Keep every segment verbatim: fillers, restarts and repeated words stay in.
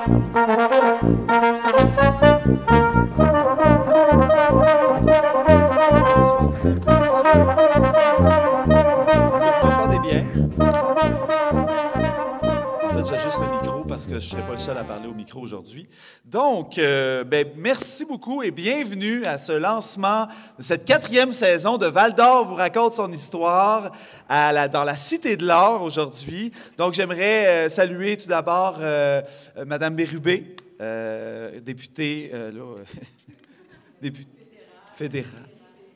Parce que je ne serai pas le seul à parler au micro aujourd'hui. Donc, euh, ben, merci beaucoup et bienvenue à ce lancement de cette quatrième saison de Val-d'Or vous raconte son histoire à la, dans la Cité de l'Or aujourd'hui. Donc, j'aimerais euh, saluer tout d'abord euh, euh, Mme Bérubé, euh, députée, euh, là, députée fédérale.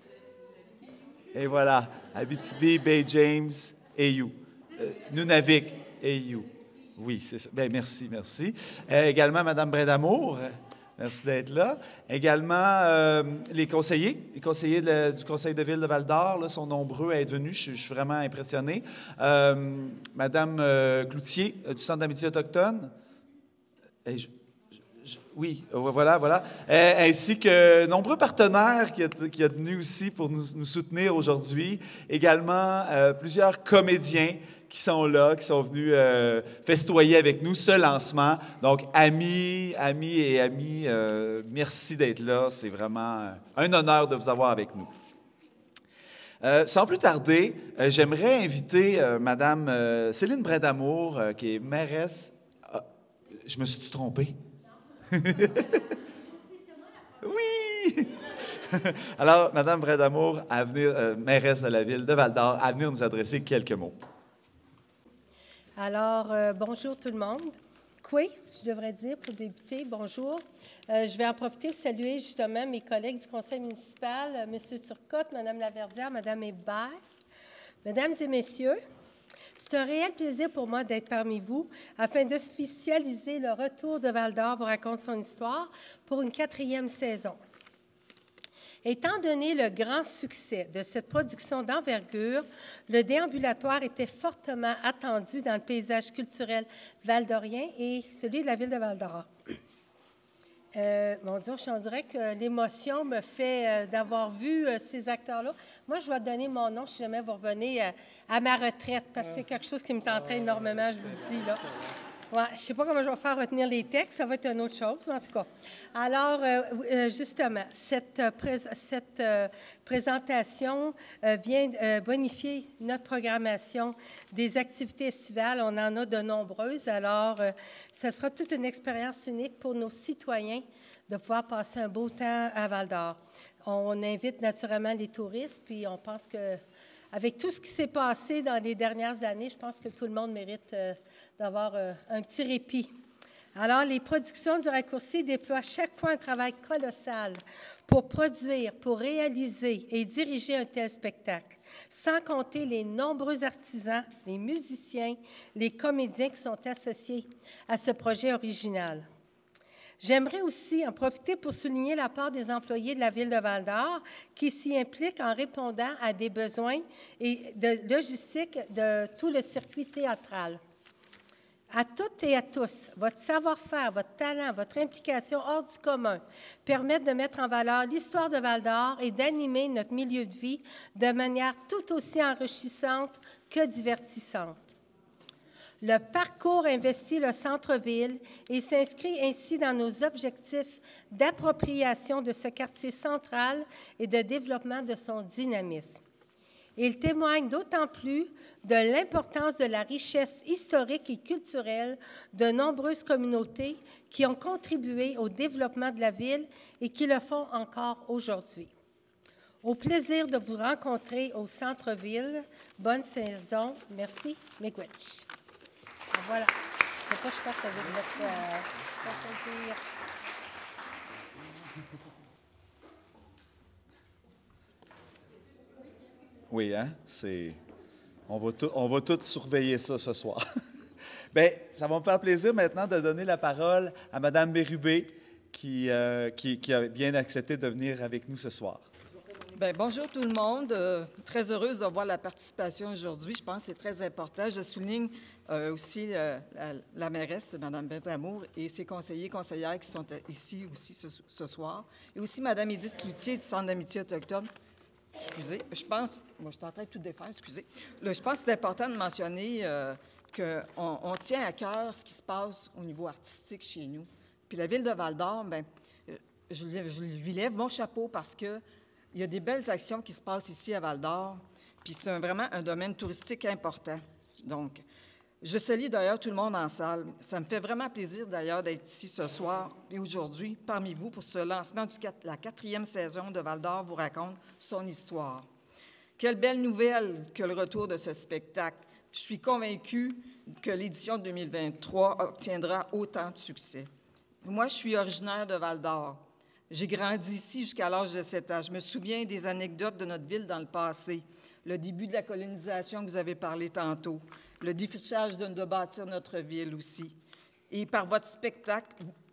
Et voilà, Abitibi, Bay James, A U. Euh, Nunavik, A U. Oui, c'est ça. Bien, merci, merci. Euh, également, Mme Brindamour, merci d'être là. Également, euh, les conseillers, les conseillers de, du Conseil de ville de Val-d'Or là, sont nombreux à être venus. Je, je suis vraiment impressionné. Euh, Mme euh, Cloutier, euh, du Centre d'amitié autochtone. Et je, je, oui, voilà, voilà. Euh, ainsi que nombreux partenaires qui, qui ont tenu aussi pour nous, nous soutenir aujourd'hui. Également, euh, plusieurs comédiens qui sont là, qui sont venus euh, festoyer avec nous ce lancement. Donc, amis, amis et amis, euh, merci d'être là. C'est vraiment un honneur de vous avoir avec nous. Euh, sans plus tarder, euh, j'aimerais inviter euh, Mme euh, Céline Brindamour, euh, qui est mairesse. Ah, je me suis trompé? Oui! Alors, Mme Brindamour, à venir, euh, mairesse de la ville de Val-d'Or, à venir nous adresser quelques mots. Alors, euh, bonjour tout le monde. Quoi, je devrais dire, pour débuter, bonjour. Euh, je vais en profiter pour saluer justement mes collègues du conseil municipal, euh, M. Turcotte, Mme Laverdière, Mme Hébert. Mesdames et messieurs, c'est un réel plaisir pour moi d'être parmi vous afin d'officialiser le retour de Val-d'Or vous raconte son histoire pour une quatrième saison. Étant donné le grand succès de cette production d'envergure, le déambulatoire était fortement attendu dans le paysage culturel valdorien et celui de la ville de Val-d'Or. Euh, mon Dieu, je dirais que l'émotion me fait euh, d'avoir vu euh, ces acteurs-là. Moi, je vais donner mon nom si jamais vous revenez euh, à ma retraite, parce que c'est quelque chose qui me tenterait énormément, je vous le dis, là. Ouais, je ne sais pas comment je vais faire retenir les textes, ça va être une autre chose, en tout cas. Alors, euh, justement, cette, pré cette euh, présentation euh, vient euh, bonifier notre programmation des activités estivales. On en a de nombreuses, alors euh, ce sera toute une expérience unique pour nos citoyens de pouvoir passer un beau temps à Val-d'Or. On invite naturellement les touristes, puis on pense que avec tout ce qui s'est passé dans les dernières années, je pense que tout le monde mérite euh, d'avoir euh, un petit répit. Alors, les productions du raccourci déploient chaque fois un travail colossal pour produire, pour réaliser et diriger un tel spectacle, sans compter les nombreux artisans, les musiciens, les comédiens qui sont associés à ce projet original. J'aimerais aussi en profiter pour souligner la part des employés de la Ville de Val-d'Or qui s'y impliquent en répondant à des besoins et de logistique de tout le circuit théâtral. À toutes et à tous, votre savoir-faire, votre talent, votre implication hors du commun permettent de mettre en valeur l'histoire de Val-d'Or et d'animer notre milieu de vie de manière tout aussi enrichissante que divertissante. Le parcours investit le centre-ville et s'inscrit ainsi dans nos objectifs d'appropriation de ce quartier central et de développement de son dynamisme. Il témoigne d'autant plus de l'importance de la richesse historique et culturelle de nombreuses communautés qui ont contribué au développement de la ville et qui le font encore aujourd'hui. Au plaisir de vous rencontrer au centre-ville. Bonne saison. Merci. Miigwech. Voilà. Je ne sais pas, je parte avec votre euh, plaisir. Oui, hein? C'est... On va tout, on va tout surveiller ça ce soir. Bien, ça va me faire plaisir maintenant de donner la parole à Mme Bérubé, qui, euh, qui, qui a bien accepté de venir avec nous ce soir. Bien, bonjour tout le monde. Euh, très heureuse de voir la participation aujourd'hui. Je pense que c'est très important. Je souligne euh, aussi euh, la, la mairesse, Mme Brindamour, et ses conseillers et conseillères qui sont ici aussi ce, ce soir. Et aussi Mme Édith Cloutier du Centre d'amitié autochtone. Excusez, je pense... Moi, je suis en train de tout défaire, excusez. Là, je pense que c'est important de mentionner euh, qu'on on tient à cœur ce qui se passe au niveau artistique chez nous. Puis la Ville de Val-d'Or, bien, je, je lui lève mon chapeau parce qu'il y a des belles actions qui se passent ici à Val-d'Or, puis c'est un, vraiment un domaine touristique important. Donc, je salue d'ailleurs tout le monde en salle. Ça me fait vraiment plaisir d'ailleurs d'être ici ce soir et aujourd'hui parmi vous pour ce lancement de la quatrième saison de Val-d'Or vous raconte son histoire. Quelle belle nouvelle que le retour de ce spectacle. Je suis convaincue que l'édition deux mille vingt-trois obtiendra autant de succès. Moi, je suis originaire de Val-d'Or. J'ai grandi ici jusqu'à l'âge de sept ans. Je me souviens des anecdotes de notre ville dans le passé, le début de la colonisation que vous avez parlé tantôt, le défrichage de, de bâtir notre ville aussi. Et par votre spectacle,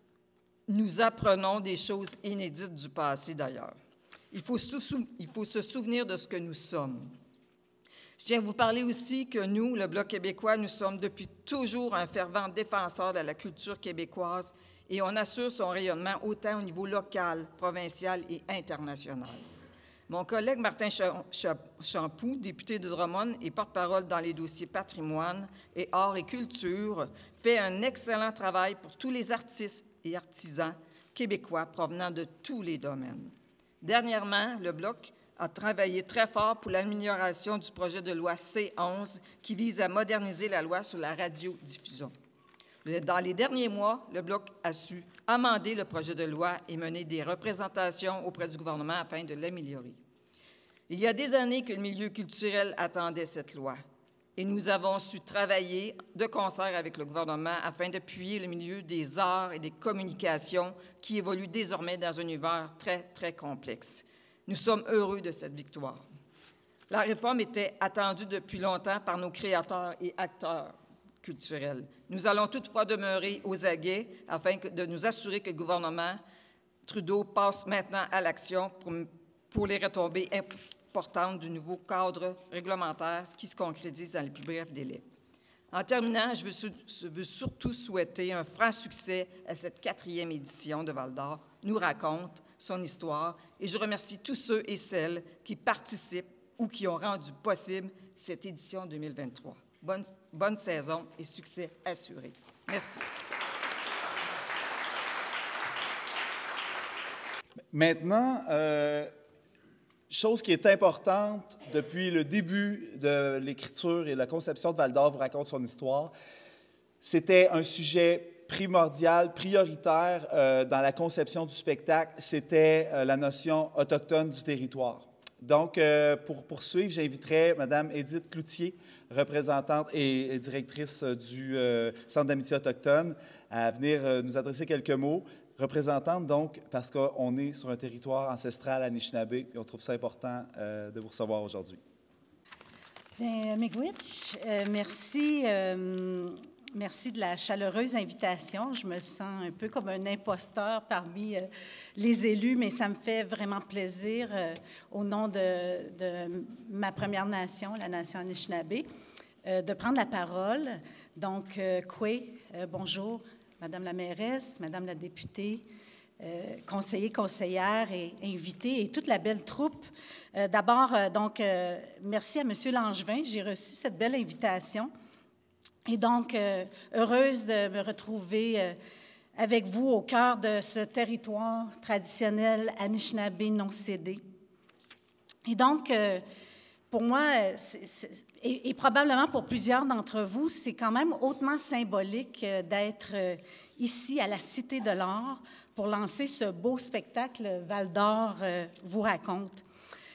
nous apprenons des choses inédites du passé d'ailleurs. Il faut, sou- il faut se souvenir de ce que nous sommes. Je tiens à vous parler aussi que nous, le Bloc québécois, nous sommes depuis toujours un fervent défenseur de la culture québécoise et on assure son rayonnement autant au niveau local, provincial et international. Mon collègue Martin Champoux, député de Drummond et porte-parole dans les dossiers patrimoine et art et culture, fait un excellent travail pour tous les artistes et artisans québécois provenant de tous les domaines. Dernièrement, le Bloc a travaillé très fort pour l'amélioration du projet de loi C onze qui vise à moderniser la loi sur la radiodiffusion. Dans les derniers mois, le Bloc a su amender le projet de loi et mener des représentations auprès du gouvernement afin de l'améliorer. Il y a des années que le milieu culturel attendait cette loi et nous avons su travailler de concert avec le gouvernement afin d'appuyer le milieu des arts et des communications qui évolue désormais dans un univers très, très complexe. Nous sommes heureux de cette victoire. La réforme était attendue depuis longtemps par nos créateurs et acteurs culturels. Nous allons toutefois demeurer aux aguets afin de nous assurer que le gouvernement Trudeau passe maintenant à l'action pour, pour les retombées importantes du nouveau cadre réglementaire, ce qui se concrétise dans les plus brefs délais. En terminant, je veux, je veux surtout souhaiter un franc succès à cette quatrième édition de Val-d'Or nous raconte son histoire et je remercie tous ceux et celles qui participent ou qui ont rendu possible cette édition deux mille vingt-trois. Bonne, bonne saison et succès assuré. Merci. Maintenant, euh, chose qui est importante depuis le début de l'écriture et de la conception de Val-d'Or vous raconte son histoire, c'était un sujet primordial, prioritaire euh, dans la conception du spectacle, c'était euh, la notion autochtone du territoire. Donc, euh, pour poursuivre, j'inviterai Mme Édith Cloutier, représentante et directrice du euh, Centre d'amitié autochtone, à venir euh, nous adresser quelques mots. Représentante, donc, parce qu'on est sur un territoire ancestral Anishinaabe, et on trouve ça important euh, de vous recevoir aujourd'hui. Bien, Miigwech, euh, merci. Euh, merci de la chaleureuse invitation. Je me sens un peu comme un imposteur parmi euh, les élus, mais ça me fait vraiment plaisir, euh, au nom de, de ma Première Nation, la Nation Anishinaabe, euh, de prendre la parole. Donc, euh, Kwe, euh, bonjour. Madame la mairesse, Madame la députée, euh, conseillers, conseillères et invités et toute la belle troupe. Euh, D'abord, euh, donc, euh, merci à Monsieur Langevin. J'ai reçu cette belle invitation. Et donc, euh, heureuse de me retrouver euh, avec vous au cœur de ce territoire traditionnel Anishinaabe non cédé. Et donc, euh, pour moi, c'est, c'est, et, et probablement pour plusieurs d'entre vous, c'est quand même hautement symbolique euh, d'être euh, ici à la Cité de l'Art pour lancer ce beau spectacle Val-d'Or euh, vous raconte.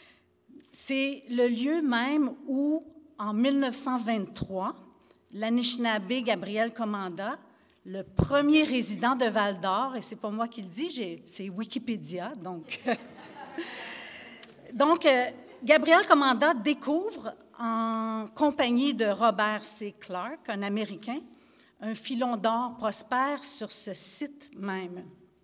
C'est le lieu même où, en mille neuf cent vingt-trois, l'Anishinaabe Gabriel Commanda, le premier résident de Val-d'Or, et c'est pas moi qui le dis, j'ai, c'est Wikipédia, donc... donc, euh, Gabriel Commanda découvre, en compagnie de Robert C. Clark, un Américain, un filon d'or prospère sur ce site même.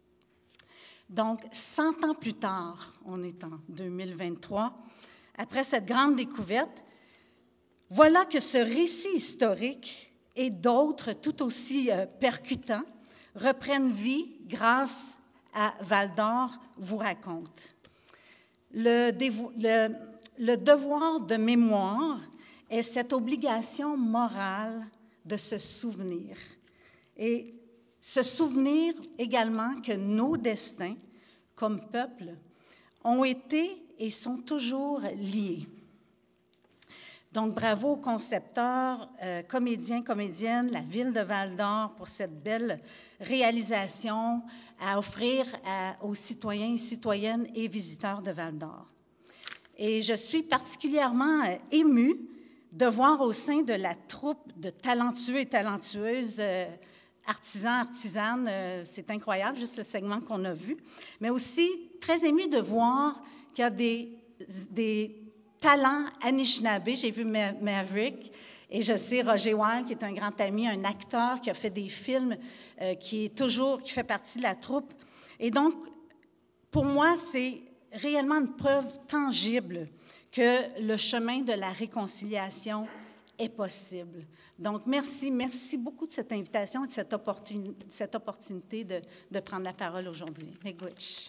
Donc, cent ans plus tard, on est en deux mille vingt-trois, après cette grande découverte, voilà que ce récit historique et d'autres tout aussi euh, percutants reprennent vie grâce à Val-d'Or vous raconte. Le, dévo- le, le devoir de mémoire est cette obligation morale de se souvenir. Et se souvenir également que nos destins, comme peuple, ont été et sont toujours liés. Donc, bravo aux concepteurs, euh, comédiens, comédiennes, la Ville de Val-d'Or pour cette belle réalisation à offrir à, aux citoyens et citoyennes et visiteurs de Val-d'Or. Et je suis particulièrement euh, émue de voir au sein de la troupe de talentueux et talentueuses euh, artisans, artisanes, euh, c'est incroyable, juste le segment qu'on a vu, mais aussi très émue de voir qu'il y a des, des talents Anishinaabe. J'ai vu Ma- Maverick et je sais Roger Wilde, qui est un grand ami, un acteur qui a fait des films, euh, qui est toujours, qui fait partie de la troupe. Et donc, pour moi, c'est réellement une preuve tangible que le chemin de la réconciliation est possible. Donc, merci, merci beaucoup de cette invitation et de cette, opportun, cette opportunité de, de prendre la parole aujourd'hui. Miigwech.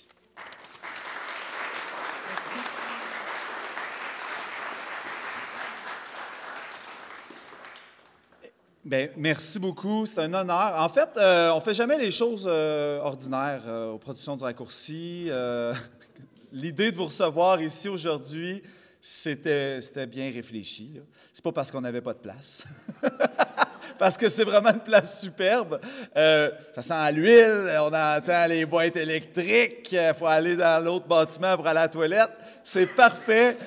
Merci. Bien, merci beaucoup, c'est un honneur. En fait, euh, on ne fait jamais les choses euh, ordinaires euh, aux productions du Raccourci. Euh, L'idée de vous recevoir ici aujourd'hui, c'était, c'était bien réfléchi. Là. C'est pas parce qu'on n'avait pas de place. Parce que c'est vraiment une place superbe. Euh, ça sent l'huile, on entend les boîtes électriques, il faut aller dans l'autre bâtiment pour aller à la toilette. C'est parfait.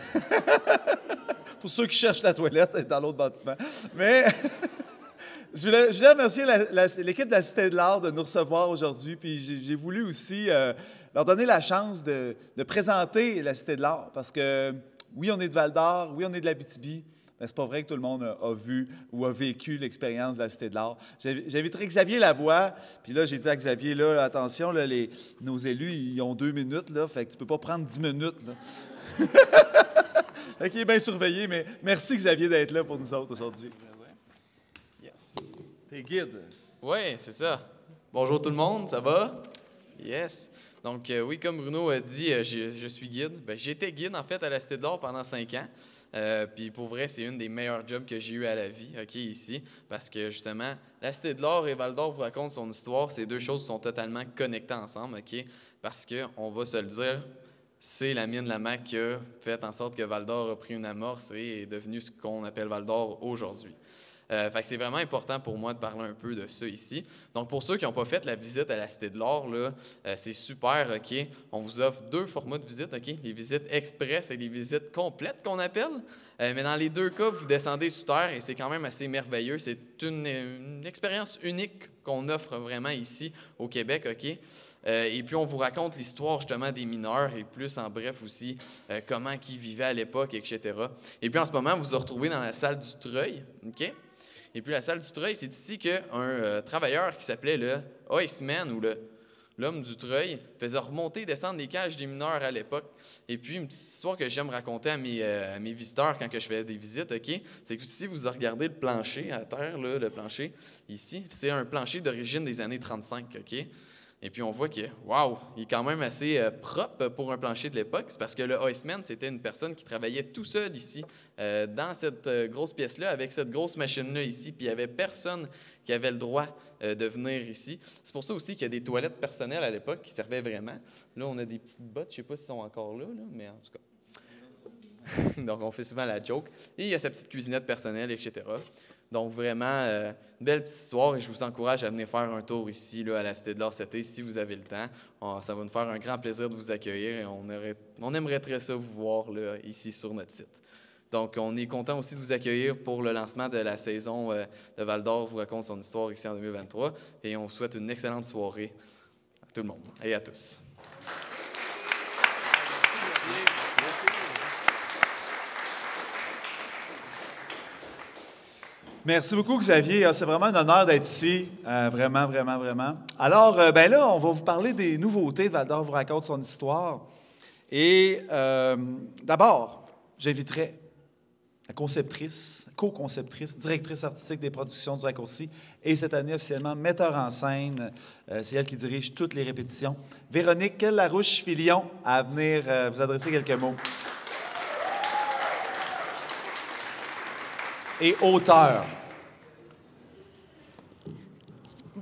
Pour ceux qui cherchent la toilette, dans l'autre bâtiment. Mais je voulais, je voulais remercier la, la, l'équipe de la Cité de l'Art de nous recevoir aujourd'hui. Puis j'ai, j'ai voulu aussi euh, leur donner la chance de, de présenter la Cité de l'Art. Parce que oui, on est de Val-d'Or, oui, on est de l'Abitibi, mais c'est pas vrai que tout le monde a, a vu ou a vécu l'expérience de la Cité de l'Art. J'inviterai Xavier Lavoie, puis là, j'ai dit à Xavier, là, attention, là, les, nos élus, ils ont deux minutes, là, fait que tu peux pas prendre dix minutes, là. Fait qu'il est bien surveillé, mais merci Xavier d'être là pour nous autres aujourd'hui. Yes. T'es guide. Oui, c'est ça. Bonjour tout le monde, ça va? Yes. Donc, euh, oui, comme Bruno a dit, euh, je, je suis guide. Ben, j'étais guide, en fait, à la Cité de l'Art pendant cinq ans. Euh, puis, pour vrai, c'est une des meilleurs jobs que j'ai eu à la vie, OK, ici. Parce que, justement, la Cité de l'Art et Val-d'Or vous racontent son histoire. Ces deux choses sont totalement connectées ensemble, OK? Parce qu'on va se le dire, c'est la mine Lamaque qui a fait en sorte que Val-d'Or a pris une amorce et est devenu ce qu'on appelle Val-d'Or aujourd'hui. Euh, fait que c'est vraiment important pour moi de parler un peu de ça ici. Donc, pour ceux qui n'ont pas fait la visite à la Cité de l'Art, là, euh, c'est super, OK? On vous offre deux formats de visite, OK? Les visites express et les visites complètes qu'on appelle. Euh, mais dans les deux cas, vous descendez sous terre et c'est quand même assez merveilleux. C'est une, une expérience unique qu'on offre vraiment ici au Québec, OK? Euh, et puis, on vous raconte l'histoire, justement, des mineurs et plus en bref aussi, euh, comment ils vivaient à l'époque, et cetera. Et puis, en ce moment, vous vous retrouvez dans la salle du Treuil, OK? Et puis, la salle du Treuil, c'est ici qu'un euh, travailleur qui s'appelait le Iceman ou le l'homme du Treuil faisait remonter et descendre les cages des mineurs à l'époque. Et puis, une petite histoire que j'aime raconter à mes, euh, à mes visiteurs quand que je fais des visites, OK? C'est que si vous regardez le plancher à terre, là, le plancher, ici, c'est un plancher d'origine des années trente-cinq, OK? Et puis, on voit que, waouh, il est quand même assez euh, propre pour un plancher de l'époque. C'est parce que le Iceman, c'était une personne qui travaillait tout seul ici, euh, dans cette euh, grosse pièce-là, avec cette grosse machine-là ici. Puis, il n'y avait personne qui avait le droit euh, de venir ici. C'est pour ça aussi qu'il y a des toilettes personnelles à l'époque qui servaient vraiment. Là, on a des petites bottes, je ne sais pas si sont encore là, là, mais en tout cas. Donc, on fait souvent la joke. Et il y a sa petite cuisinette personnelle, et cetera. Donc, vraiment, euh, une belle petite histoire et je vous encourage à venir faire un tour ici là, à la Cité de l'Art cet été si vous avez le temps. On, ça va nous faire un grand plaisir de vous accueillir et on, aurait, on aimerait très ça vous voir là, ici sur notre site. Donc, on est content aussi de vous accueillir pour le lancement de la saison euh, de Val-d'Or vous raconte son histoire ici en deux mille vingt-trois et on vous souhaite une excellente soirée à tout le monde et à tous. Merci beaucoup, Xavier. C'est vraiment un honneur d'être ici. Euh, vraiment, vraiment, vraiment. Alors, euh, ben là, on va vous parler des nouveautés de Val-d'Or vous raconte son histoire. Et euh, d'abord, j'inviterai la conceptrice, co-conceptrice, directrice artistique des productions du Raccourci et cette année officiellement metteur en scène. Euh, c'est elle qui dirige toutes les répétitions. Véronique Larouche-Filion à venir euh, vous adresser quelques mots. Et auteur.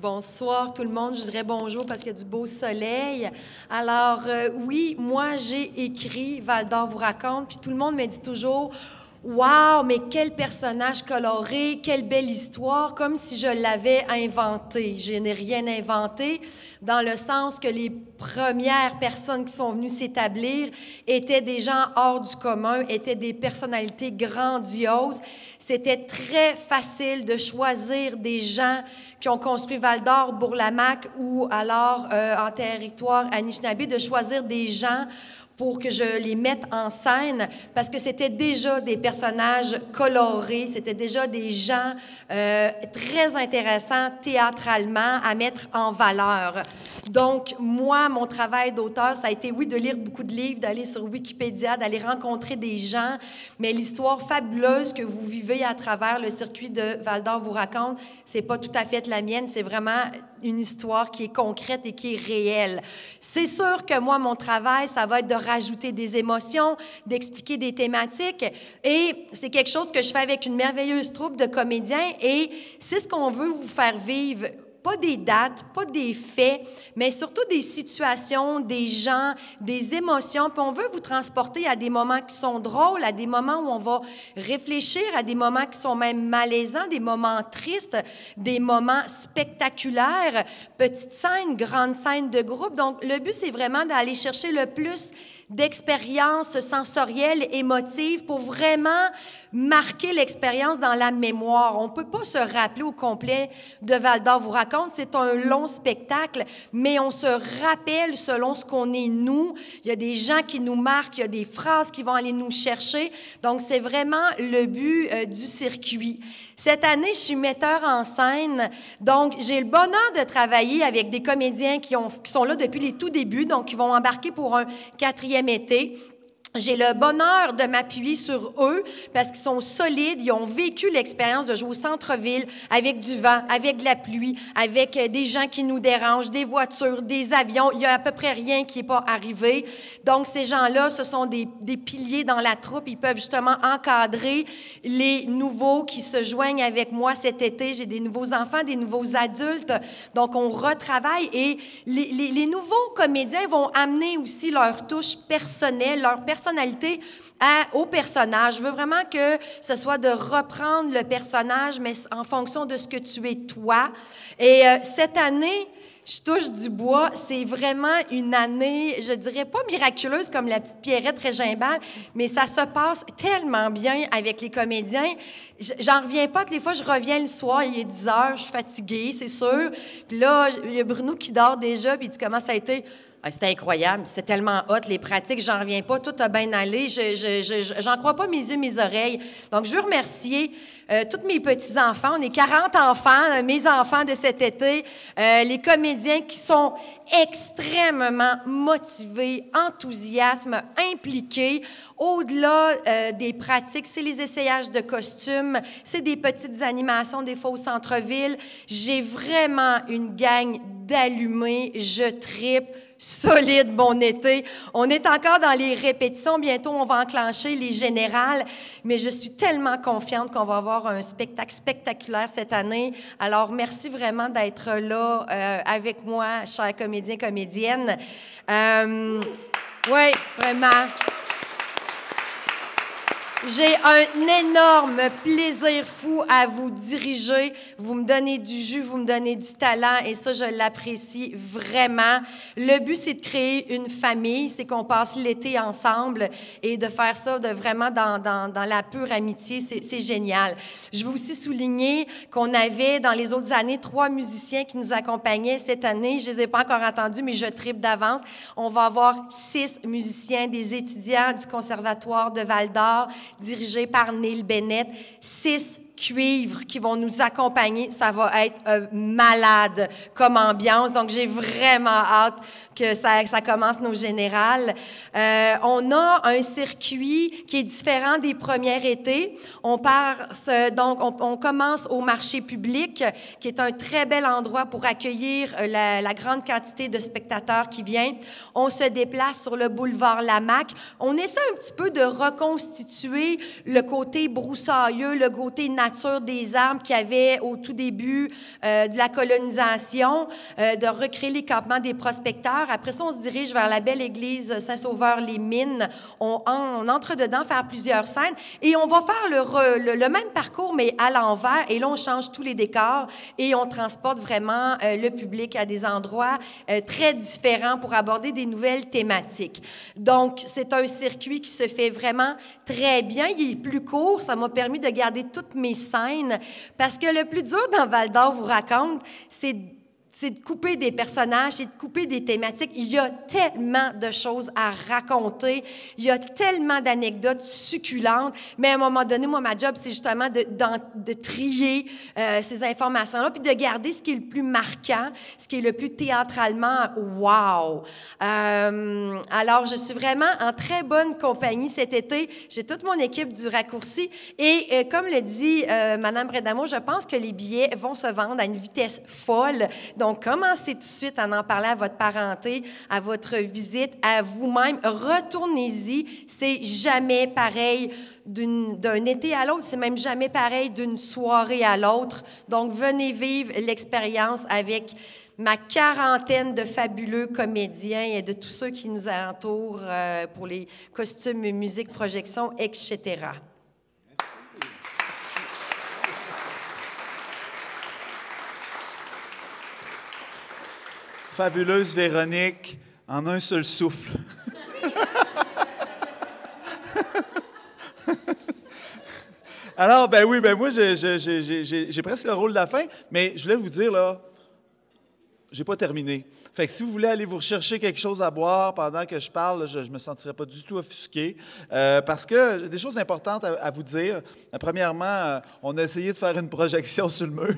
Bonsoir tout le monde. Je dirais bonjour parce qu'il y a du beau soleil. Alors, euh, oui, moi, j'ai écrit Val d'Or vous raconte, puis tout le monde me dit toujours « Wow, mais quel personnage coloré, quelle belle histoire », comme si je l'avais inventé. Je n'ai rien inventé, dans le sens que les premières personnes qui sont venues s'établir étaient des gens hors du commun, étaient des personnalités grandioses. C'était très facile de choisir des gens qui ont construit Val-d'Or, Bourlamaque ou alors euh, en territoire Anishinaabe, de choisir des gens pour que je les mette en scène, parce que c'était déjà des personnages colorés, c'était déjà des gens euh, très intéressants théâtralement à mettre en valeur. Donc, moi, mon travail d'auteur, ça a été, oui, de lire beaucoup de livres, d'aller sur Wikipédia, d'aller rencontrer des gens, mais l'histoire fabuleuse que vous vivez à travers le circuit de Val-d'Or vous raconte, c'est pas tout à fait la mienne, c'est vraiment une histoire qui est concrète et qui est réelle. C'est sûr que moi, mon travail, ça va être de rajouter des émotions, d'expliquer des thématiques, et c'est quelque chose que je fais avec une merveilleuse troupe de comédiens, et c'est ce qu'on veut vous faire vivre. Pas des dates, pas des faits, mais surtout des situations, des gens, des émotions. Puis on veut vous transporter à des moments qui sont drôles, à des moments où on va réfléchir, à des moments qui sont même malaisants, des moments tristes, des moments spectaculaires, petites scènes, grandes scènes de groupe. Donc, le but, c'est vraiment d'aller chercher le plus d'expériences sensorielles, émotives, pour vraiment marquer l'expérience dans la mémoire. On ne peut pas se rappeler au complet de Val-d'Or vous raconte, c'est un long spectacle, mais on se rappelle selon ce qu'on est nous. Il y a des gens qui nous marquent, il y a des phrases qui vont aller nous chercher. Donc, c'est vraiment le but euh, du circuit. Cette année, je suis metteur en scène, donc j'ai le bonheur de travailler avec des comédiens qui, ont, qui sont là depuis les tout débuts, donc qui vont embarquer pour un quatrième été. J'ai le bonheur de m'appuyer sur eux parce qu'ils sont solides, ils ont vécu l'expérience de jouer au centre-ville avec du vent, avec de la pluie, avec des gens qui nous dérangent, des voitures, des avions. Il y a à peu près rien qui n'est pas arrivé. Donc, ces gens-là, ce sont des, des piliers dans la troupe. Ils peuvent justement encadrer les nouveaux qui se joignent avec moi cet été. J'ai des nouveaux enfants, des nouveaux adultes. Donc, on retravaille et les, les, les nouveaux comédiens vont amener aussi leur touche personnelle, leur personnalité personnalité à, au personnage. Je veux vraiment que ce soit de reprendre le personnage, mais en fonction de ce que tu es toi. Et euh, cette année, je touche du bois, c'est vraiment une année, je dirais pas miraculeuse comme la petite Pierrette Régimbal, mais ça se passe tellement bien avec les comédiens. J'en reviens pas, toutes les fois je reviens le soir, il est dix heures, je suis fatiguée, c'est sûr. Puis là, il y a Bruno qui dort déjà, puis il dit comment ça a été. Ah, c'était incroyable, c'était tellement hot, les pratiques, j'en reviens pas, tout a bien allé, je, je, je, j'en crois pas mes yeux, mes oreilles. Donc, je veux remercier euh, tous mes petits-enfants, on est quarante enfants, euh, mes enfants de cet été, euh, les comédiens qui sont extrêmement motivés, enthousiastes, impliqués. Au-delà euh, des pratiques, c'est les essayages de costumes, c'est des petites animations, des fois au centre-ville. J'ai vraiment une gang d'allumés, je tripe. Solide, mon été. On est encore dans les répétitions. Bientôt, on va enclencher les générales. Mais je suis tellement confiante qu'on va avoir un spectacle spectaculaire cette année. Alors, merci vraiment d'être là euh, avec moi, chers comédiens, comédiennes. Euh, oui, vraiment. J'ai un énorme plaisir fou à vous diriger. Vous me donnez du jus, vous me donnez du talent et ça, je l'apprécie vraiment. Le but, c'est de créer une famille, c'est qu'on passe l'été ensemble et de faire ça de vraiment dans, dans, dans la pure amitié, c'est, c'est génial. Je veux aussi souligner qu'on avait dans les autres années trois musiciens qui nous accompagnaient. Cette année, je ne les ai pas encore entendus, mais je tripe d'avance. On va avoir six musiciens, des étudiants du Conservatoire de Val-d'Or, dirigé par Neil Bennett, six cuivres qui vont nous accompagner. Ça va être euh, malade comme ambiance. Donc, j'ai vraiment hâte que ça, ça commence nos générales. Euh, on a un circuit qui est différent des premiers étés. On part, donc, on, on commence au marché public, qui est un très bel endroit pour accueillir la, la grande quantité de spectateurs qui viennent. On se déplace sur le boulevard Lamaque. On essaie un petit peu de reconstituer le côté broussailleux, le côté naturel nature des arbres qu'il y avait au tout début euh, de la colonisation, euh, de recréer les campements des prospecteurs. Après ça, on se dirige vers la belle église Saint-Sauveur-les-Mines. On, on entre dedans, faire plusieurs scènes, et on va faire le, re, le, le même parcours, mais à l'envers. Et là, on change tous les décors et on transporte vraiment euh, le public à des endroits euh, très différents pour aborder des nouvelles thématiques. Donc, c'est un circuit qui se fait vraiment très bien. Il est plus court. Ça m'a permis de garder toutes mes scènes parce que le plus dur dans Val-d'Or vous raconte, c'est c'est de couper des personnages, c'est de couper des thématiques. Il y a tellement de choses à raconter, il y a tellement d'anecdotes succulentes, mais à un moment donné, moi, ma job, c'est justement de, de, de trier euh, ces informations-là, puis de garder ce qui est le plus marquant, ce qui est le plus théâtralement « wow ». Euh, alors, je suis vraiment en très bonne compagnie cet été. J'ai toute mon équipe du Raccourci, et euh, comme le dit euh, Mme Bredamo, je pense que les billets vont se vendre à une vitesse folle. Donc, commencez tout de suite à en parler à votre parenté, à votre visite, à vous-même. Retournez-y. C'est jamais pareil d'un été à l'autre. C'est même jamais pareil d'une soirée à l'autre. Donc, venez vivre l'expérience avec ma quarantaine de fabuleux comédiens et de tous ceux qui nous entourent euh, pour les costumes, musique, projection, et cetera. Fabuleuse Véronique, en un seul souffle. Alors, ben oui, ben moi, j'ai presque le rôle de la fin, mais je voulais vous dire, là, j'ai pas terminé. Fait que si vous voulez aller vous rechercher quelque chose à boire pendant que je parle, je ne me sentirais pas du tout offusqué, euh, parce que j'ai des choses importantes à, à vous dire. Euh, premièrement, euh, on a essayé de faire une projection sur le mur.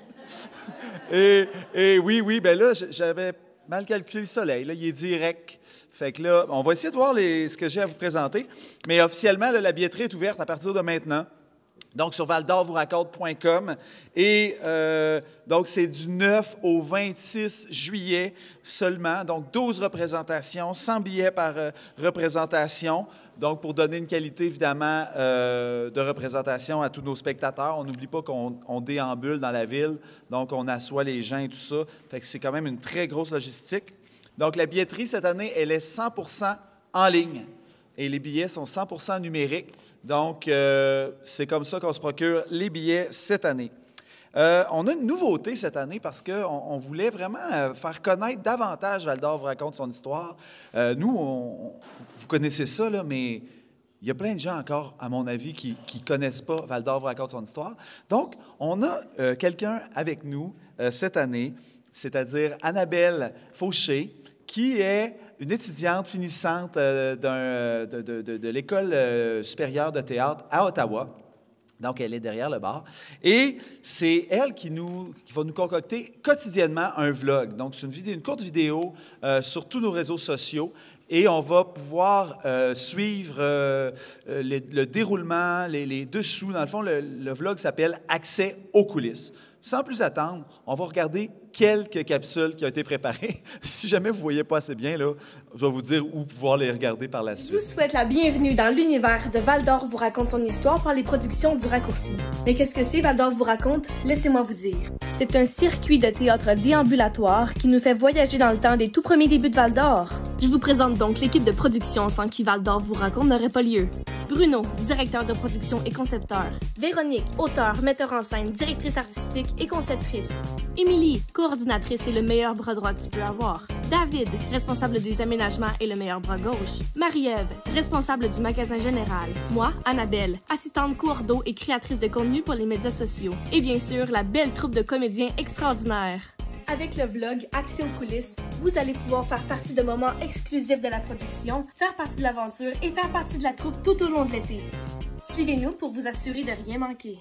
Et, et oui, oui, bien là, j'avais mal calculé le soleil. Là, il est direct. Fait que là, on va essayer de voir les, ce que j'ai à vous présenter. Mais officiellement, là, la billetterie est ouverte à partir de maintenant. Donc, sur val d'or vous raconte point com. Et euh, donc, c'est du neuf au vingt-six juillet seulement. Donc, douze représentations, cent billets par euh, représentation. Donc, pour donner une qualité, évidemment, euh, de représentation à tous nos spectateurs. On n'oublie pas qu'on on déambule dans la ville. Donc, on assoit les gens et tout ça. Fait que c'est quand même une très grosse logistique. Donc, la billetterie, cette année, elle est cent pour cent en ligne. Et les billets sont cent pour cent numériques. Donc, euh, c'est comme ça qu'on se procure les billets cette année. Euh, on a une nouveauté cette année parce qu'on on voulait vraiment faire connaître davantage Val-d'Or vous raconte son histoire. Euh, nous, on, vous connaissez ça, là, mais il y a plein de gens encore, à mon avis, qui ne connaissent pas Val-d'Or vous raconte son histoire. Donc, on a euh, quelqu'un avec nous euh, cette année, c'est-à-dire Annabelle Fauché, qui est une étudiante finissante euh, de, de, de, de l'École euh, supérieure de théâtre à Ottawa. Donc, elle est derrière le bar. Et c'est elle qui, nous, qui va nous concocter quotidiennement un vlog. Donc, c'est une, vidéo, une courte vidéo euh, sur tous nos réseaux sociaux. Et on va pouvoir euh, suivre euh, le, le déroulement, les, les dessous. Dans le fond, le, le vlog s'appelle « Accès aux coulisses ». Sans plus attendre, on va regarder quelques capsules qui ont été préparées. Si jamais vous ne voyez pas assez bien, là, je vais vous dire où pouvoir les regarder par la suite. Je vous souhaite la bienvenue dans l'univers de Val-d'Or vous raconte son histoire par les productions du Raccourci. Mais qu'est-ce que c'est Val-d'Or vous raconte? Laissez-moi vous dire. C'est un circuit de théâtre déambulatoire qui nous fait voyager dans le temps des tout premiers débuts de Val-d'Or. Je vous présente donc l'équipe de production sans qui Val-d'Or vous raconte n'aurait pas lieu. Bruno, directeur de production et concepteur. Véronique, auteure, metteur en scène, directrice artistique et conceptrice. Émilie, coordinatrice et le meilleur bras droit que tu peux avoir. David, responsable des aménagements et le meilleur bras gauche. Marie-Ève, responsable du magasin général. Moi, Annabelle, assistante coordo et créatrice de contenu pour les médias sociaux. Et bien sûr, la belle troupe de comédiens extraordinaires. Avec le vlog Accès aux coulisses, vous allez pouvoir faire partie de moments exclusifs de la production, faire partie de l'aventure et faire partie de la troupe tout au long de l'été. Suivez-nous pour vous assurer de rien manquer.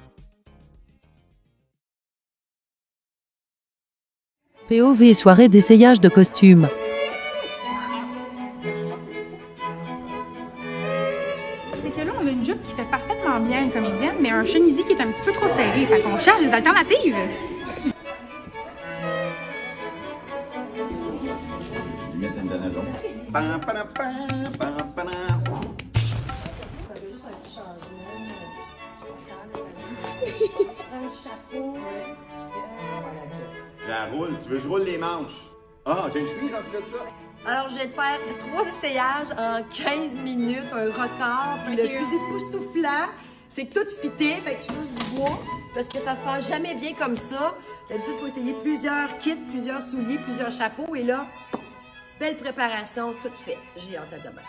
P O V soirée d'essayage de costumes. C'est que là, on a une jupe qui fait parfaitement bien une comédienne, mais un chemisier qui est un petit peu trop serré. Fait qu'on cherche des alternatives. chapeau. Je la roule. Tu veux que je roule les manches? Ah, j'ai une chemise en dessous de ça. Alors, je vais te faire trois essayages en quinze minutes, un record. Puis Okay. le plus époustouflant, c'est que tout fité, fait que je touche du bois, parce que ça se passe jamais bien comme ça. D'habitude, il faut essayer plusieurs kits, plusieurs souliers, plusieurs chapeaux. Et là, belle préparation, tout fait. J'ai hâte à demain.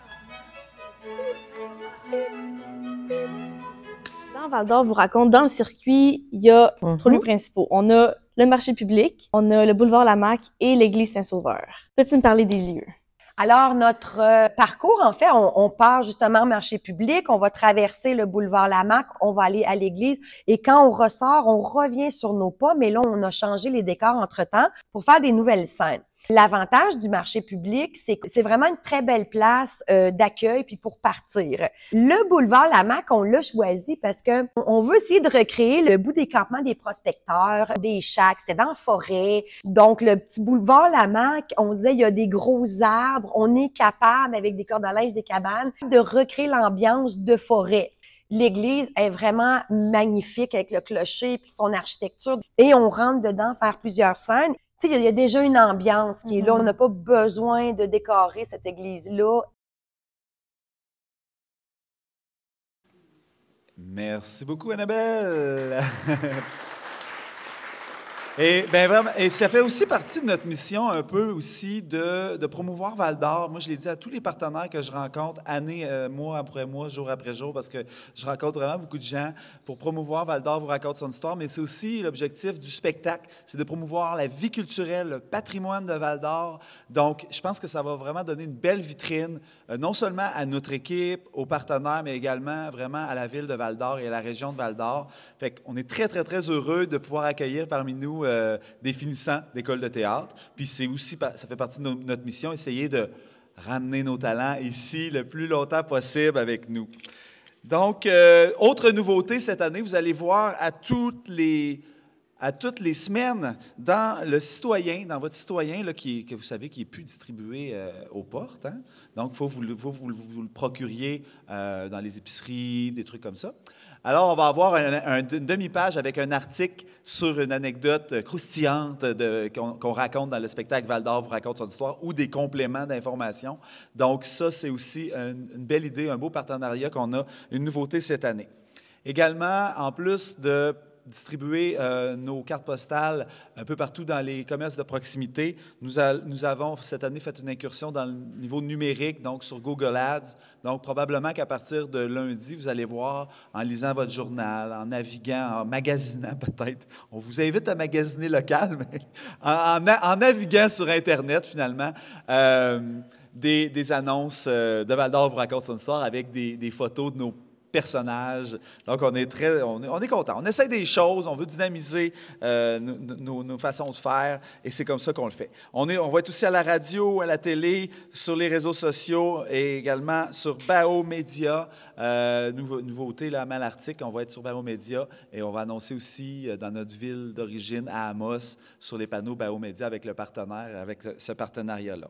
Dans Val-d'Or vous raconte, dans le circuit, il y a Mm-hmm. trois lieux principaux. On a le marché public, on a le boulevard Lamaque et l'église Saint-Sauveur. Peux-tu me parler des lieux? Alors, notre euh, parcours, en fait, on, on part justement au marché public, on va traverser le boulevard Lamaque, on va aller à l'église et quand on ressort, on revient sur nos pas, mais là, on a changé les décors entre-temps pour faire des nouvelles scènes. L'avantage du marché public, c'est que c'est vraiment une très belle place euh, d'accueil puis pour partir. Le boulevard Lamaque, on l'a choisi parce que on veut essayer de recréer le bout des campements des prospecteurs, des shacks. C'était dans la forêt. Donc, le petit boulevard Lamaque, on disait, il y a des gros arbres. On est capable, avec des cordes à linge, des cabanes, de recréer l'ambiance de forêt. L'église est vraiment magnifique avec le clocher puis son architecture. Et on rentre dedans faire plusieurs scènes. Tu sais, il y a déjà une ambiance qui est là. On n'a pas besoin de décorer cette église-là. Merci beaucoup, Annabelle. Et, ben vraiment, et ça fait aussi partie de notre mission un peu aussi de, de promouvoir Val-d'Or. Moi, je l'ai dit à tous les partenaires que je rencontre, année, euh, mois après mois, jour après jour, parce que je rencontre vraiment beaucoup de gens pour promouvoir Val-d'Or vous raconte son histoire, mais c'est aussi l'objectif du spectacle, c'est de promouvoir la vie culturelle, le patrimoine de Val-d'Or. Donc, je pense que ça va vraiment donner une belle vitrine, euh, non seulement à notre équipe, aux partenaires, mais également vraiment à la ville de Val-d'Or et à la région de Val-d'Or. Fait qu'on est très, très, très heureux de pouvoir accueillir parmi nous Euh, des finissants d'école de théâtre. Puis c'est aussi, ça fait partie de nos, notre mission, essayer de ramener nos talents ici le plus longtemps possible avec nous. Donc, euh, autre nouveauté cette année, vous allez voir à toutes les, à toutes les semaines dans le citoyen, dans votre citoyen, là, qui, que vous savez qui n'est plus distribué euh, aux portes. Hein? Donc, il faut que vous, vous, vous, vous le procuriez euh, dans les épiceries, des trucs comme ça. Alors, on va avoir un, un, une demi-page avec un article sur une anecdote croustillante de, qu'on, qu'on raconte dans le spectacle Val-d'Or vous raconte son histoire ou des compléments d'information. Donc, ça, c'est aussi une, une belle idée, un beau partenariat qu'on a, une nouveauté cette année. Également, en plus de distribuer euh, nos cartes postales un peu partout dans les commerces de proximité. Nous, a, nous avons cette année fait une incursion dans le niveau numérique, donc sur Google Ads. Donc, probablement qu'à partir de lundi, vous allez voir, en lisant votre journal, en naviguant, en magasinant peut-être. On vous invite à magasiner local, mais en, en, en naviguant sur Internet, finalement, euh, des, des annonces euh, de Val-d'Or vous raconte son histoire avec des, des photos de nos personnages. Donc, on est très, on est, on est content. On essaie des choses, on veut dynamiser euh, nos, nos, nos façons de faire, et c'est comme ça qu'on le fait. On, est, on va être aussi à la radio, à la télé, sur les réseaux sociaux et également sur Bao Média. Euh, nouveau, nouveauté, là, à Malartic, on va être sur Bao Média et on va annoncer aussi euh, dans notre ville d'origine, à Amos, sur les panneaux Bao Média avec le partenaire, avec ce partenariat-là.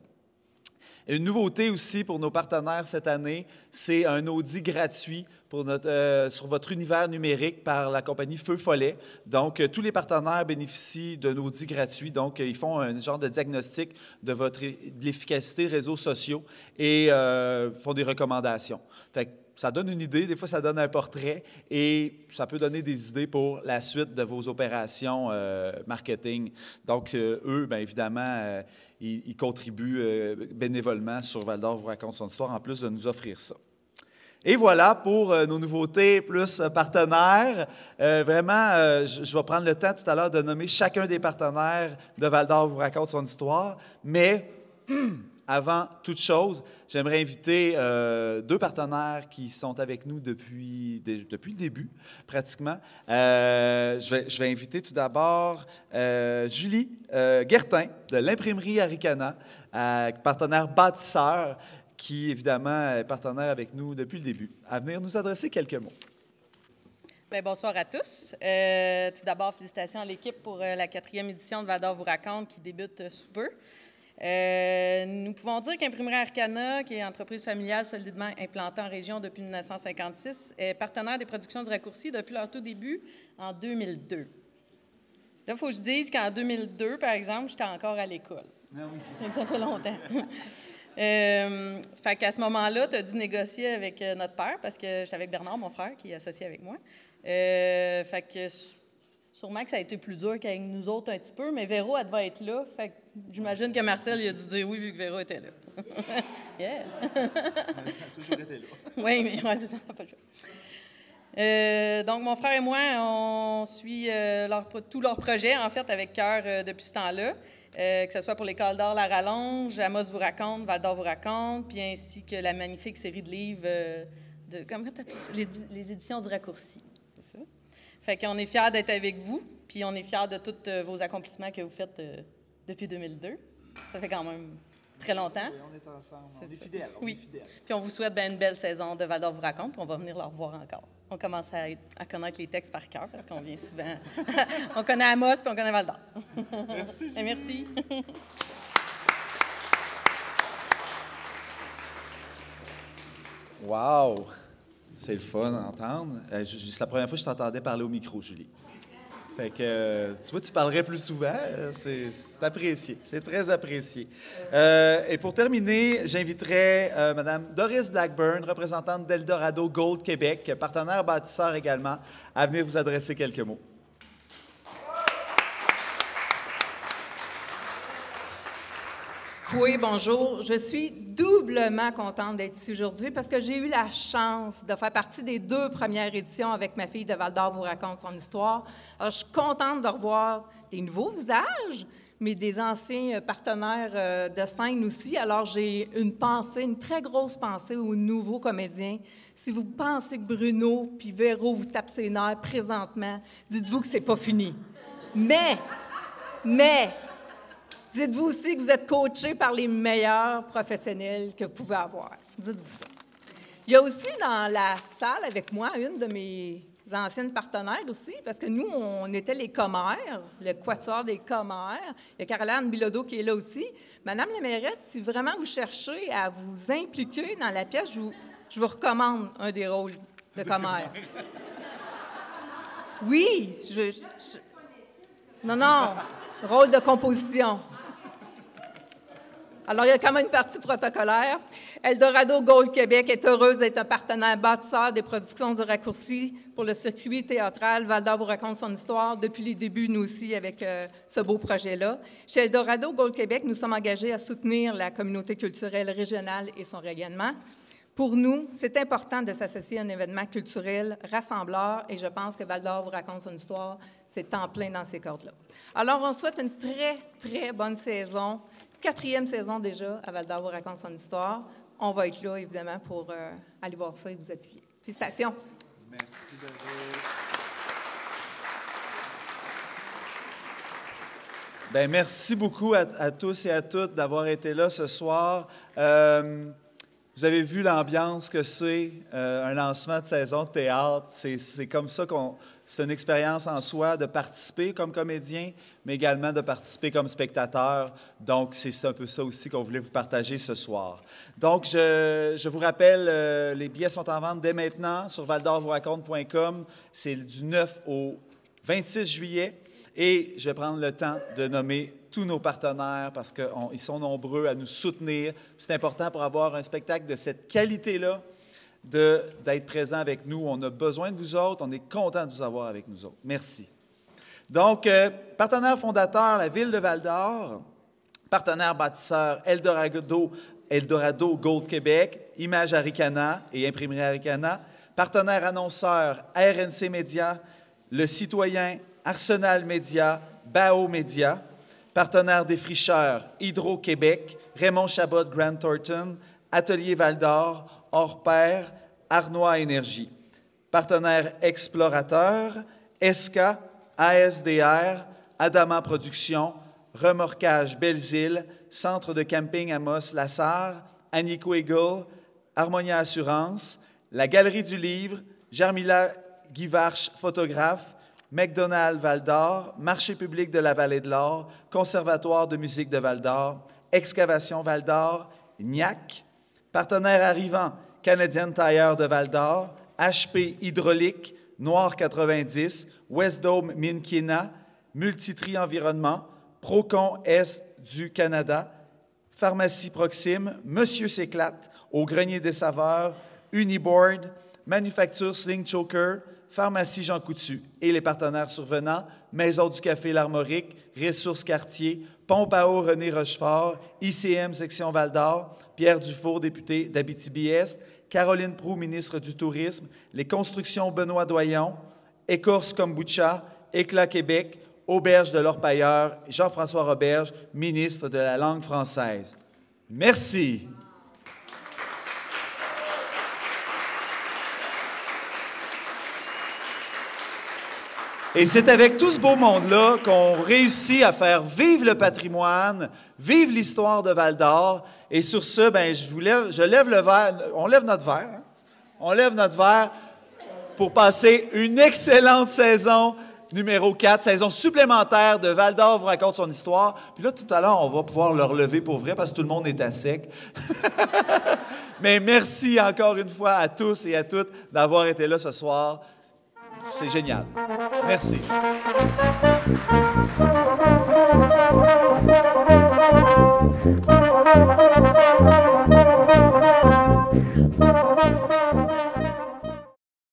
Une nouveauté aussi pour nos partenaires cette année, c'est un audit gratuit pour notre, euh, sur votre univers numérique par la compagnie Feu Follet. Donc, euh, tous les partenaires bénéficient d'un audit gratuit. Donc, euh, ils font un genre de diagnostic de, votre, de l'efficacité des réseaux sociaux et euh, font des recommandations. Fait que ça donne une idée, des fois ça donne un portrait et ça peut donner des idées pour la suite de vos opérations euh, marketing. Donc, euh, eux, bien évidemment, euh, ils, ils contribuent euh, bénévolement sur Val-d'Or vous raconte son histoire, en plus de nous offrir ça. Et voilà pour euh, nos nouveautés plus euh, partenaires. Euh, vraiment, euh, je, je vais prendre le temps tout à l'heure de nommer chacun des partenaires de Val-d'Or vous raconte son histoire, mais avant toute chose, j'aimerais inviter euh, deux partenaires qui sont avec nous depuis, depuis le début, pratiquement. Euh, je, vais, je vais inviter tout d'abord euh, Julie euh, Guertin de l'imprimerie Aricana, euh, partenaire bâtisseur, qui évidemment est partenaire avec nous depuis le début, à venir nous adresser quelques mots. Bien, bonsoir à tous. Euh, tout d'abord, félicitations à l'équipe pour euh, la quatrième édition de Val-d'Or vous raconte qui débute euh, sous peu. Euh, nous pouvons dire qu'Imprimerie Arcana, qui est une entreprise familiale solidement implantée en région depuis mille neuf cent cinquante-six, est partenaire des productions du Raccourci depuis leur tout début en deux mille deux. Là, il faut que je dise qu'en deux mille deux, par exemple, j'étais encore à l'école. Ah oui. Ça fait longtemps. euh, fait qu'à ce moment-là, tu as dû négocier avec euh, notre père, parce que j'étais avec Bernard, mon frère, qui est associé avec moi. Euh, fait que sûrement que ça a été plus dur qu'avec nous autres un petit peu, mais Véro, elle devait être là. Fait que j'imagine que Marcel, il a dû dire oui, vu que Véro était là. Yeah! Elle a toujours été là. Oui, mais ouais, c'est ça, pas le choix. Euh, donc, mon frère et moi, on suit euh, leur, tous leurs projets, en fait, avec cœur euh, depuis ce temps-là, euh, que ce soit pour l'École d'art La Rallonge, Amos vous raconte, Val d'Or vous raconte, puis ainsi que la magnifique série de livres euh, de, comment t'appelles ça? Les, les éditions du Raccourci, c'est ça? Fait qu'on est fiers d'être avec vous, puis on est fiers de tous euh, vos accomplissements que vous faites euh, depuis deux mille deux. Ça fait quand même très longtemps. Oui, on est ensemble, on est, est fidèles. On oui. est fidèles. Puis on vous souhaite bien une belle saison de Val d'Or vous raconte, puis on va venir leur voir encore. On commence à, être, à connaître les textes par cœur, parce qu'on vient souvent... on connaît Amos, puis on connaît Val d'Or. Merci. Et merci. Wow! C'est le fun d'entendre. Euh, c'est la première fois que je t'entendais parler au micro, Julie. Fait que, euh, tu vois, tu parlerais plus souvent. Euh, c'est, c'est apprécié. C'est très apprécié. Euh, et pour terminer, j'inviterai euh, Mme Doris Blackburn, représentante d'Eldorado Gold Québec, partenaire bâtisseur également, à venir vous adresser quelques mots. Oui, bonjour. Je suis doublement contente d'être ici aujourd'hui parce que j'ai eu la chance de faire partie des deux premières éditions avec ma fille de Val d'Or vous raconte son histoire. Alors, je suis contente de revoir des nouveaux visages, mais des anciens partenaires de scène aussi. Alors, j'ai une pensée, une très grosse pensée aux nouveaux comédiens. Si vous pensez que Bruno puis Véro vous tapent ses nerfs présentement, dites-vous que c'est pas fini. Mais, mais... dites-vous aussi que vous êtes coaché par les meilleurs professionnels que vous pouvez avoir. Dites-vous ça. Il y a aussi dans la salle avec moi une de mes anciennes partenaires aussi, parce que nous, on était les commères, le quatuor des commères. Il y a Caroline Bilodeau qui est là aussi. Madame la mairesse, si vraiment vous cherchez à vous impliquer dans la pièce, je vous, je vous recommande un des rôles de commère. Oui, je, je... Non, non, rôle de composition. Alors, il y a quand même une partie protocolaire. Eldorado Gold Québec est heureuse d'être un partenaire bâtisseur des productions du Raccourci pour le circuit théâtral Val d'Or vous raconte son histoire depuis les débuts, nous aussi, avec euh, ce beau projet-là. Chez Eldorado Gold Québec, nous sommes engagés à soutenir la communauté culturelle régionale et son rayonnement. Pour nous, c'est important de s'associer à un événement culturel rassembleur et je pense que Val d'Or vous raconte son histoire, c'est en plein dans ces cordes-là. Alors, on souhaite une très, très bonne saison. Quatrième saison déjà à Val d'Or vous raconte son histoire. On va être là, évidemment, pour euh, aller voir ça et vous appuyer. Félicitations. Merci, Doris. Bien, merci beaucoup à, à tous et à toutes d'avoir été là ce soir. Euh, vous avez vu l'ambiance que c'est, euh, un lancement de saison de théâtre. C'est, c'est comme ça qu'on... C'est une expérience en soi de participer comme comédien, mais également de participer comme spectateur. Donc, c'est un peu ça aussi qu'on voulait vous partager ce soir. Donc, je, je vous rappelle, euh, les billets sont en vente dès maintenant sur val d'or vous raconte point com. C'est du neuf au vingt-six juillet. Et je vais prendre le temps de nommer tous nos partenaires parce qu'ils sont nombreux à nous soutenir. C'est important pour avoir un spectacle de cette qualité-là. De, d'être présent avec nous. On a besoin de vous autres. On est content de vous avoir avec nous autres. Merci. Donc, euh, partenaire fondateur, la Ville de Val d'Or, partenaire bâtisseur Eldorado, Eldorado Gold Québec, Images Aricana et Imprimerie Aricana, partenaire annonceur R N C Média, Le Citoyen, Arsenal Média, Bao Média, partenaire défricheur Hydro-Québec, Raymond Chabot Grant Thornton, Atelier Val d'Or, Hors-Pair, Arnois Énergie. Partenaire explorateur, E S C A, A S D R, Adama Productions, Remorquage Belles-Îles, Centre de camping Amos Lassar, Anico Eagle, Harmonia Assurance, la Galerie du Livre, Jarmila Guivarch, photographe, McDonald's Val d'Or, Marché public de la Vallée de l'Or, Conservatoire de musique de Val d'Or, Excavation Val-d'Or, N I A C. Partenaires arrivants, Canadian Tire de Val-d'Or, H P Hydraulique, Noir quatre-vingt-dix, Westdome Minkina, Multitri Environnement, Procon Est du Canada, Pharmacie Proxime, Monsieur s'éclate, Au Grenier des Saveurs, Uniboard, Manufacture Sling Choker, Pharmacie Jean Coutu et les partenaires survenants, Maison du Café L'Armorique, Ressources Quartier, Pompe à eau René Rochefort, I C M Section Val-d'Or, Pierre Dufour, député d'Abitibi-Est, Caroline Proulx, ministre du Tourisme, les Constructions Benoît Doyon, Écorce Kombucha, Éclat Québec, Auberge de l'Orpailleur, Jean-François Roberge, ministre de la langue française. Merci. Et c'est avec tout ce beau monde-là qu'on réussit à faire vivre le patrimoine, vivre l'histoire de Val-d'Or. Et sur ce, ben, je, vous lève, je lève le verre. On lève notre verre. Hein? On lève notre verre pour passer une excellente saison numéro quatre, saison supplémentaire de Val-d'Or vous raconte son histoire. Puis là, tout à l'heure, on va pouvoir le relever pour vrai parce que tout le monde est à sec. Mais merci encore une fois à tous et à toutes d'avoir été là ce soir. C'est génial. Merci. Thank you.